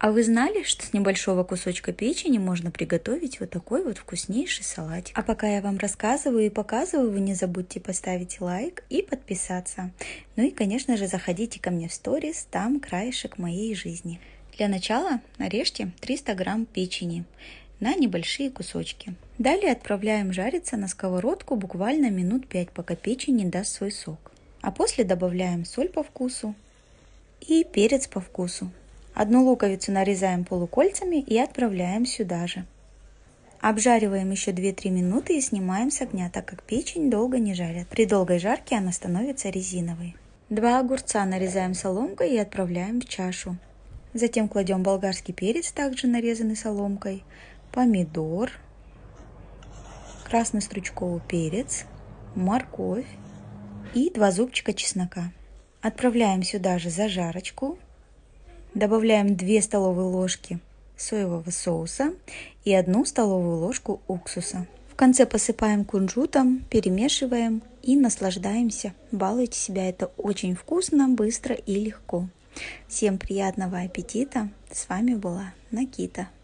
А вы знали, что с небольшого кусочка печени можно приготовить вот такой вот вкуснейший салатик? А пока я вам рассказываю и показываю, вы не забудьте поставить лайк и подписаться. Ну и, конечно же, заходите ко мне в сторис, там краешек моей жизни. Для начала нарежьте 300 грамм печени на небольшие кусочки. Далее отправляем жариться на сковородку буквально минут 5, пока печень не даст свой сок. А после добавляем соль по вкусу и перец по вкусу. Одну луковицу нарезаем полукольцами и отправляем сюда же. Обжариваем еще 2-3 минуты и снимаем с огня, так как печень долго не жарят. При долгой жарке она становится резиновой. 2 огурца нарезаем соломкой и отправляем в чашу. Затем кладем болгарский перец, также нарезанный соломкой, помидор, красный стручковый перец, морковь и 2 зубчика чеснока. Отправляем сюда же зажарочку. Добавляем 2 столовые ложки соевого соуса и 1 столовую ложку уксуса. В конце посыпаем кунжутом, перемешиваем и наслаждаемся. Балуйте себя, это очень вкусно, быстро и легко. Всем приятного аппетита! С вами была Накита.